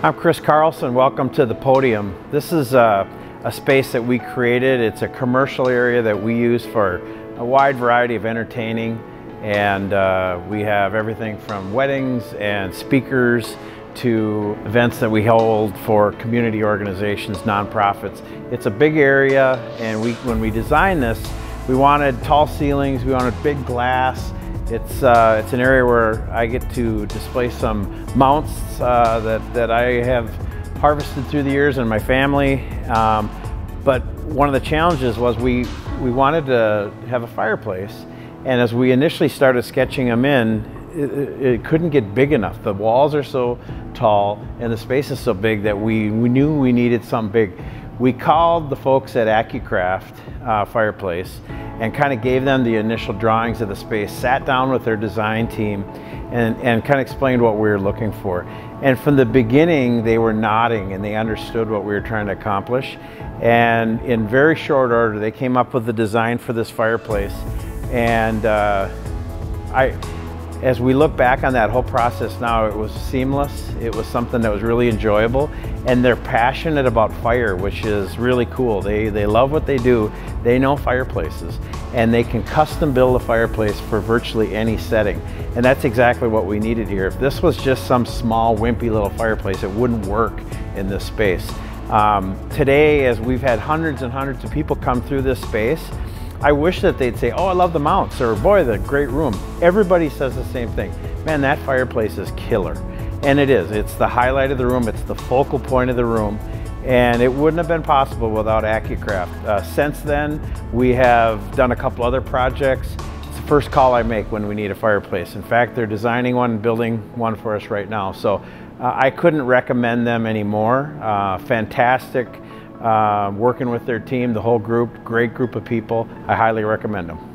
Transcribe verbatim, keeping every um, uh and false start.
I'm Chris Carlson. Welcome to the Podium. This is a, a space that we created. It's a commercial area that we use for a wide variety of entertaining, and uh, we have everything from weddings and speakers to events that we hold for community organizations, nonprofits. It's a big area, and we, when we designed this, we wanted tall ceilings, we wanted big glass. It's, uh, it's an area where I get to display some mounts uh, that, that I have harvested through the years in my family. Um, but one of the challenges was we, we wanted to have a fireplace. And as we initially started sketching them in, it, it couldn't get big enough. The walls are so tall and the space is so big that we, we knew we needed something big. We called the folks at Acucraft uh, Fireplace and kind of gave them the initial drawings of the space, sat down with their design team and, and kind of explained what we were looking for. And from the beginning, they were nodding and they understood what we were trying to accomplish. And in very short order, they came up with the design for this fireplace. And uh, I, as we look back on that whole process now, it was seamless. It was something that was really enjoyable. And they're passionate about fire, which is really cool. They, they love what they do. They know fireplaces, and they can custom build a fireplace for virtually any setting. And that's exactly what we needed here. If this was just some small, wimpy little fireplace, it wouldn't work in this space. Um, today, as we've had hundreds and hundreds of people come through this space, I wish that they'd say, oh, I love the mounts, or boy, the great room. Everybody says the same thing. Man, that fireplace is killer. And it is. It's the highlight of the room. It's the focal point of the room. And it wouldn't have been possible without Acucraft. Uh, since then, we have done a couple other projects. It's the first call I make when we need a fireplace. In fact, they're designing one and building one for us right now. So uh, I couldn't recommend them anymore. Uh, fantastic uh, working with their team, the whole group, great group of people. I highly recommend them.